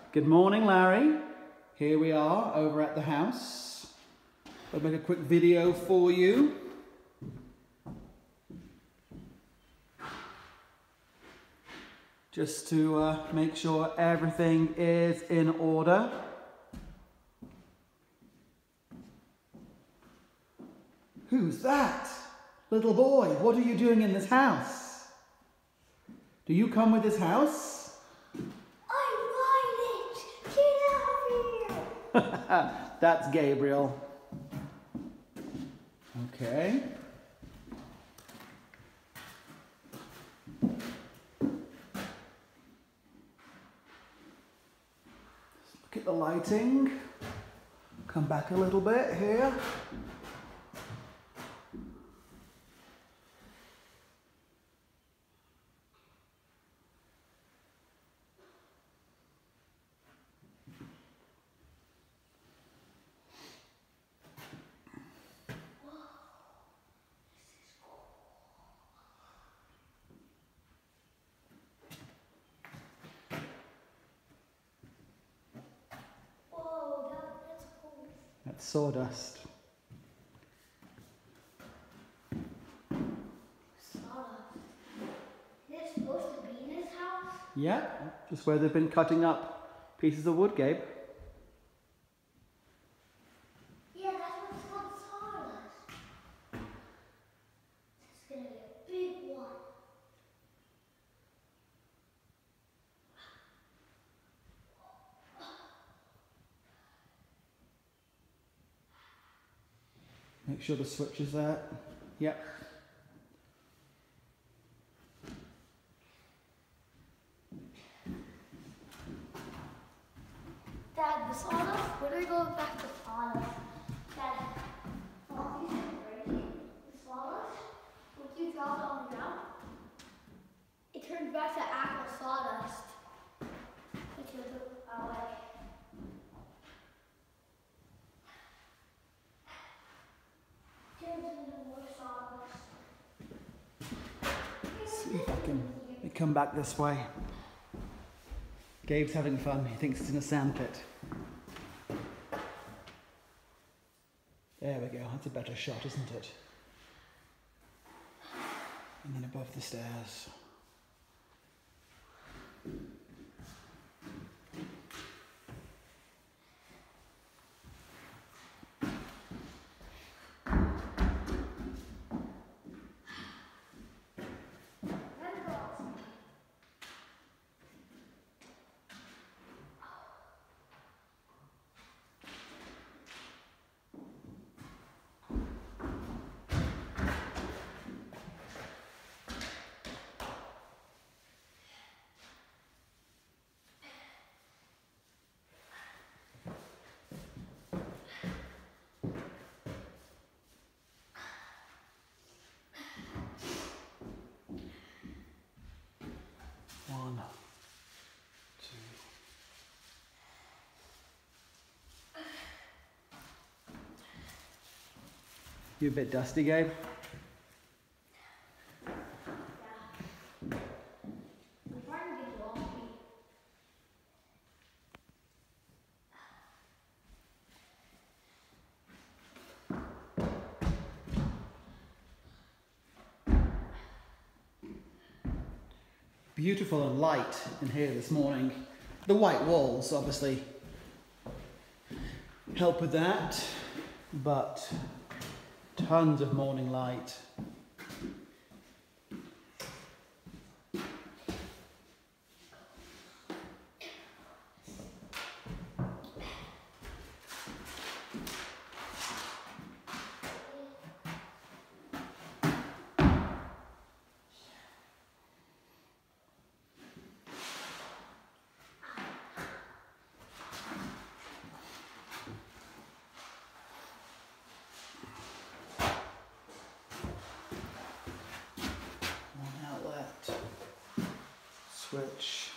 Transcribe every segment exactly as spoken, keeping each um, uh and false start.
Good morning, Larry. Here we are over at the house. I'll make a quick video for you. Just to uh, make sure everything is in order. Who's that? Little boy, what are you doing in this house? Do you come with this house? I want it! Get out of here! That's Gabriel. Okay. Look at the lighting. Come back a little bit here. That's sawdust. Sawdust. Is it supposed to be in this house? Yeah, just where they've been cutting up pieces of wood, Gabe. Yeah, that's what's called sawdust. It's gonna be a big one. Make sure the switch is there. Yep. Dad, the sawdust? Where do we go back to sawdust? Dad, oh, you should break it. The sawdust, once you drop it on the ground, it turns back to actual sawdust. Which is uh, like. Turns into more sawdust. See if I can let me come back this way. Gabe's having fun. He thinks it's in a sandpit. There we go. That's a better shot, isn't it? And then above the stairs. One, two. You a bit dusty, Gabe? Beautiful and light in here this morning. The white walls obviously help with that, but tons of morning light. Switch.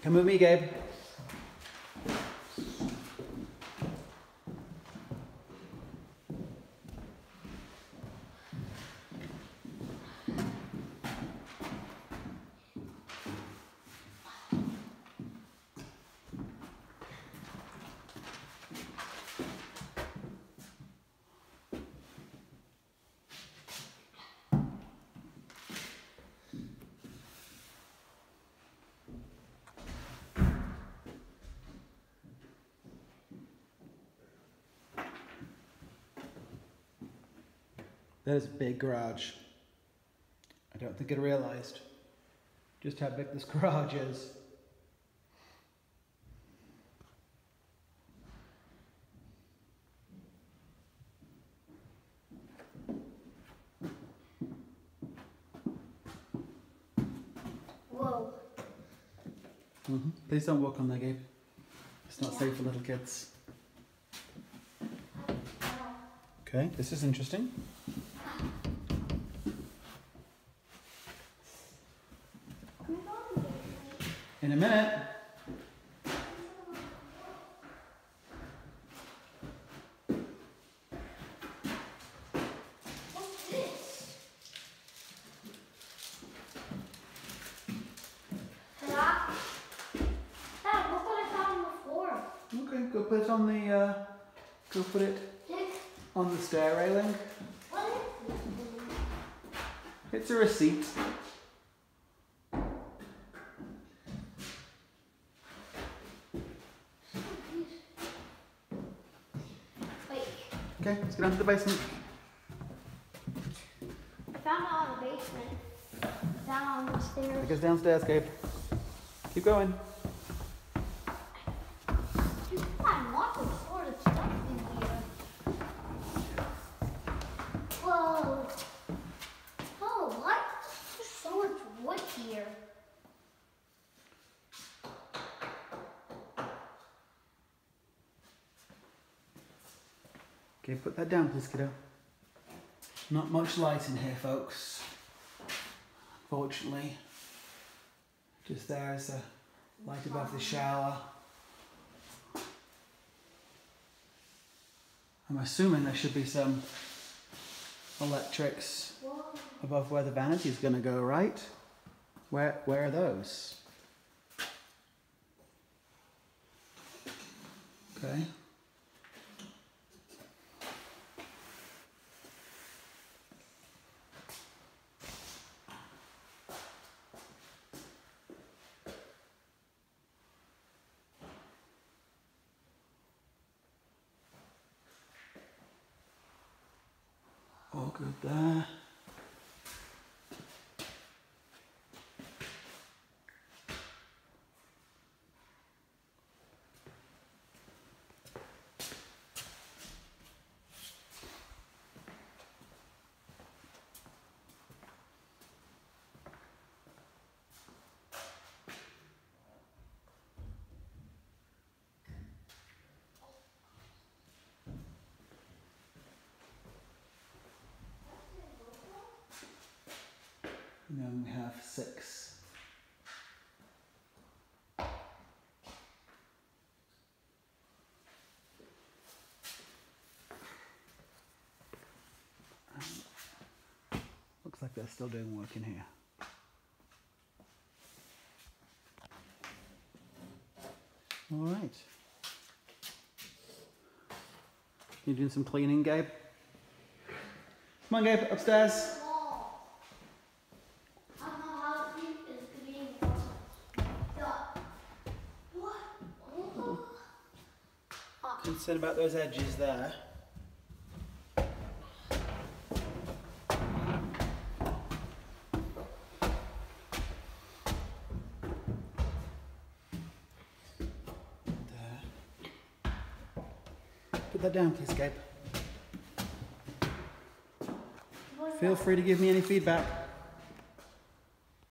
Come with me, Gabe. There's a big garage. I don't think I realised just how big this garage is. Whoa. Mm-hmm. Please don't walk on there, Gabe. It's not safe for little kids. Okay, this is interesting. In a minute. What's this? Dad, Dad, look what I found on the floor. Okay, go put it on the, uh, go put it Dick, on the stair railing. what is this? It's a receipt. Wait, Okay, let's get down to the basement. I found it on the basement. Down on the stairs. Take us downstairs, Gabe. Keep going. You can find lots of sort of stuff in here. Whoa. Oh, what? There's so much wood here. Okay, put that down, please, kiddo. Not much light in here, folks. Fortunately, just there's a light above the shower. I'm assuming there should be some electrics Whoa. above where the vanity is going to go, right? Where where are those? Okay. All good there. And then we have six. Um, looks like they're still doing work in here. All right. You doing some cleaning, Gabe? Come on, Gabe, upstairs. Concerned about those edges there. There. Put that down, please, Gabe. Feel free to give me any feedback.